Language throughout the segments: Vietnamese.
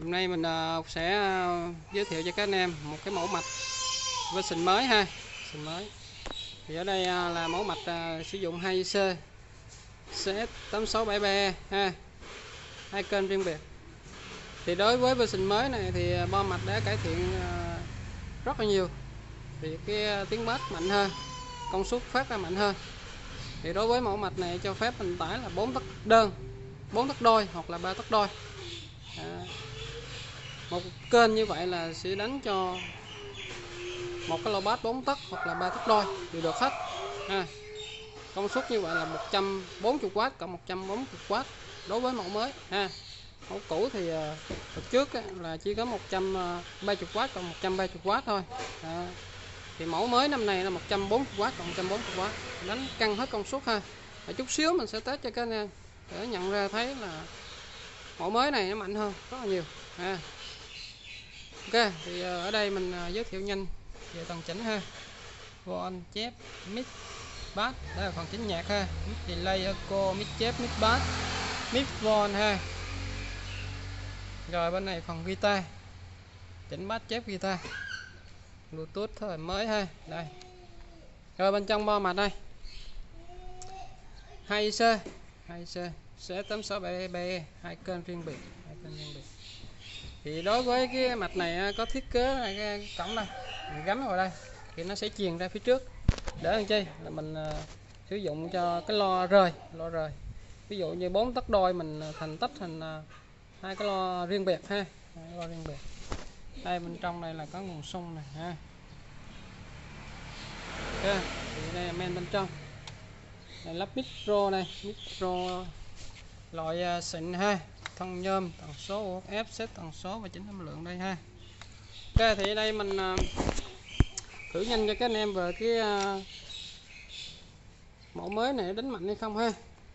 Hôm nay mình sẽ giới thiệu cho các anh em một cái mẫu mạch version mới ha. Version mới. Thì ở đây là mẫu mạch sử dụng 2IC CS867BE ha. Hai kênh riêng biệt. Thì đối với version mới này thì bo mạch đã cải thiện rất là nhiều. Thì cái tiếng bass mạnh hơn, công suất phát ra mạnh hơn. Thì đối với mẫu mạch này cho phép mình tải là 4 tấc đơn, 4 tấc đôi hoặc là 3 tấc đôi. Một kênh như vậy là sẽ đánh cho một cái lô bass 4 tấc hoặc là 3 tấc đôi đều được hết ha. Công suất như vậy là 140W cộng 140W đối với mẫu mới ha. Mẫu cũ thì hồi trước là chỉ có 130W cộng 130W thôi. Thì mẫu mới năm nay là 140W cộng 140W, đánh căng hết công suất ha. Chút xíu mình sẽ test cho các anh em để nhận ra thấy là mẫu mới này nó mạnh hơn rất là nhiều ha. Ok, thì ở đây mình giới thiệu nhanh về tầng chỉnh ha. Von, chép, mix, bass, đây là phần chỉnh nhạc ha. Mix delay, echo, mix chép, mix bass, mix von ha. Rồi bên này phần guitar, chỉnh bass chép guitar, Bluetooth thời mới ha. Đây. Rồi bên trong bo mạch đây, 2IC CS867BE, hai kênh riêng biệt, Thì đối với cái mạch này có thiết kế là cái cổng đây, mình gắn vào đây thì nó sẽ truyền ra phía trước để làm chi là mình sử dụng cho cái lo rời. Ví dụ như 4 tấc đôi mình tách thành hai cái lo riêng biệt ha, lo riêng biệt. Đây bên trong đây là có nguồn xung này ha. Okay. Thì đây là men bên trong. Đây lắp micro này, micro loại xịn ha, thân nhôm, tần số UHF, set tần số và chỉnh âm lượng đây ha. Ok, thì đây mình thử nhanh cho các anh em về cái mẫu mới này đánh mạnh hay không ha.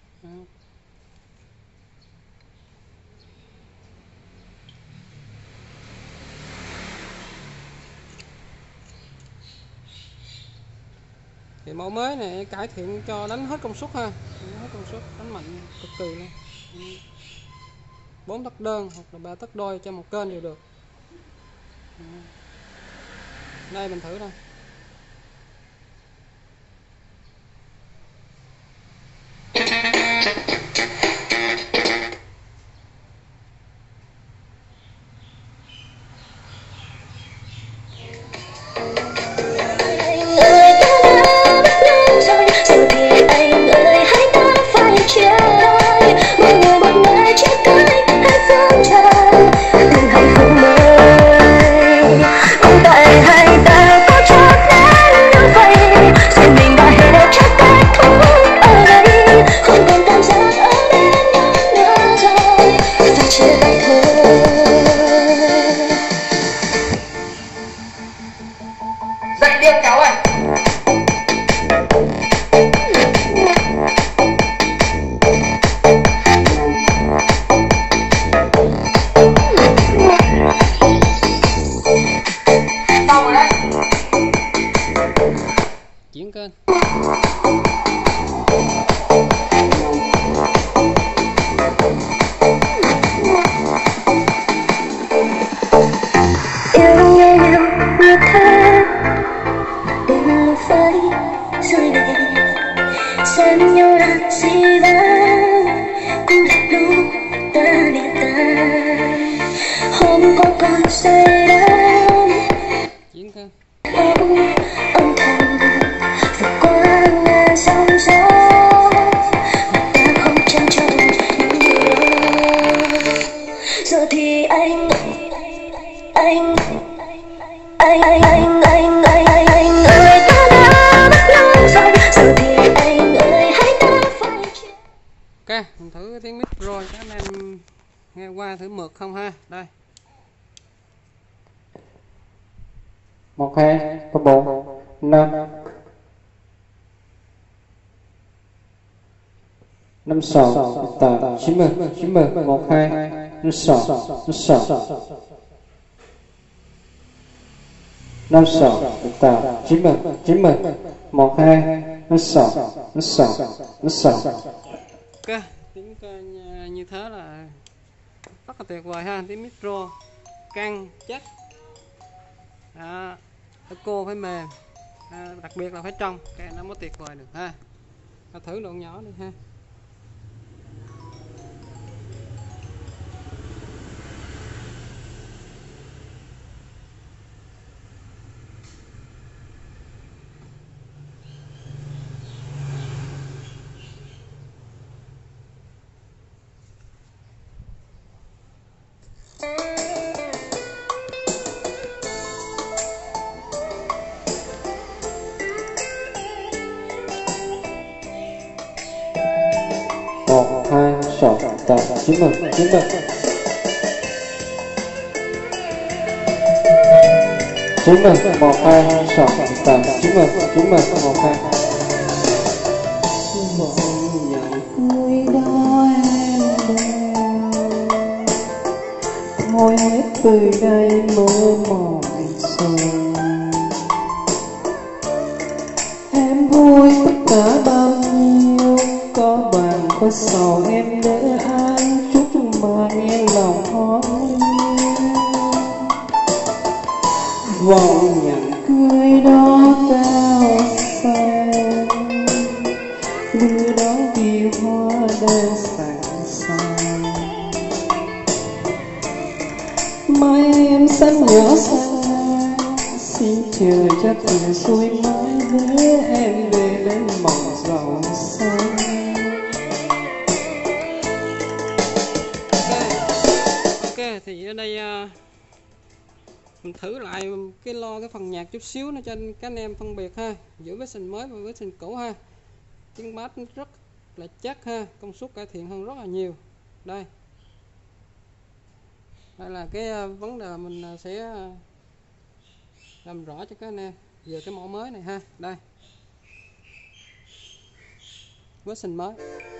Thì mẫu mới này cải thiện cho đánh hết công suất ha, hết công suất, đánh mạnh cực kỳ luôn. 4 tấc đơn hoặc là 3 tấc đôi cho một kênh đều được. Đây mình thử đây. Dậy điên cháu ơi. Xong rồi đấy. Chuyển kênh. Xem nhau là gì đó cũng là lúc ta lìa tan, hôm có con say đắm Chuyển kênh. âm thầm vượt qua ngàn sóng gió mà ta không tranh trọng những điều đó. Giờ thì anh ơi, ta đã bắt đầu rồi. Giờ thì anh ơi, hãy ta phải. Ok, mình thử tiếng mic rồi các anh em nghe qua thử mượt không ha. Đây. 1 2 3 4 5 5 6 8 90 1 2 5 6 5 6 8 90 1 2 5 6 Ok, tiếng như thế là rất là tuyệt vời ha. Tiếng micro căng chắc, echo phải mềm, đặc biệt là phải trong, cái nó mới tuyệt vời được ha. Thử độ nhỏ đi ha. Một hai sáu tám chín mươi chín mươi chín mươi một hai sáu tám chín mươi một hai. Vọng nhận người đó em đeo, thôi hết từ đây mơ mỏi rồi. Em vui tất cả bao nhiêu, có bàn có sầu em để an chút mà nghe lòng hoang. Vọng nhận cười đó cao xanh, đưa đón kỳ hoa đang sẵn sàng. Mai em xanh nhỏ xa, xin chờ cho tình xuôi mãi để em về đến mộng rộng xanh. Ok, thì ở đây mình thử lại cái phần nhạc chút xíu nữa cho các anh em phân biệt ha, giữa version mới và version cũ ha. Tiếng bass rất là chắc ha, công suất cải thiện hơn rất là nhiều. Đây là cái vấn đề mình sẽ làm rõ cho các anh em về cái mẫu mới này ha. Đây version mới.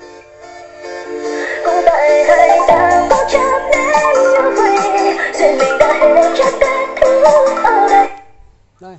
Cũng tại hai ta có chấp đến như vậy, duyên mình đã hết chắc kết thúc ở đây. Đây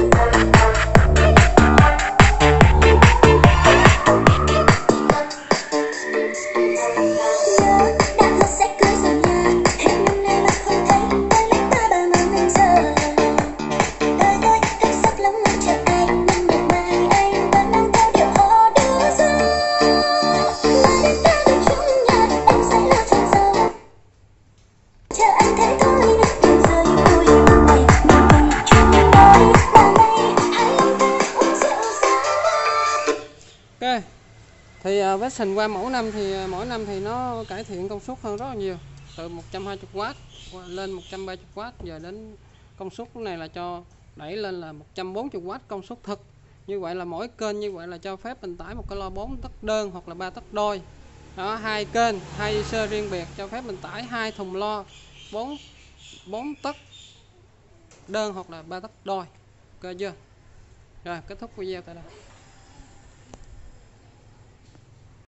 thì version qua mỗi năm thì nó cải thiện công suất hơn rất là nhiều, từ 120W lên 130W, giờ đến công suất này là cho đẩy lên là 140W công suất thực. Như vậy là mỗi kênh như vậy là cho phép mình tải một cái loa 4 tấc đơn hoặc là 3 tấc đôi. Đó, hai kênh, hai user riêng biệt cho phép mình tải hai thùng loa 4 tấc đơn hoặc là 3 tấc đôi. Ok chưa? Rồi kết thúc video tại đây.